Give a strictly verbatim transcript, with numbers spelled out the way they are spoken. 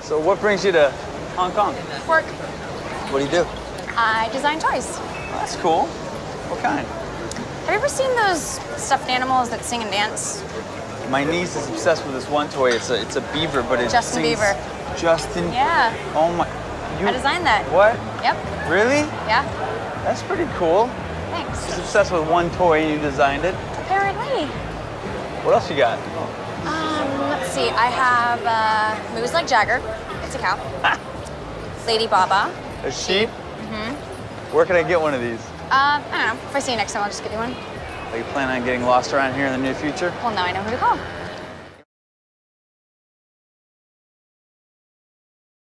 So what brings you to Hong Kong? Work. What do you do? I design toys. Oh, that's cool. What kind? Have you ever seen those stuffed animals that sing and dance? My niece is obsessed with this one toy. It's a it's a beaver, but it Justin sings... Bieber. Justin. Yeah. Oh my. You... I designed that. What? Yep. Really? Yeah. That's pretty cool. Thanks. She's obsessed with one toy and you designed it. Apparently. What else you got? Um, let's see. I have uh, Moves Like Jagger. It's a cow. Lady Baba. A sheep? Mm-hmm. Where can I get one of these? Um, I don't know. If I see you next time, I'll just give you one. Are you planning on getting lost around here in the near future? Well, now I know who to call.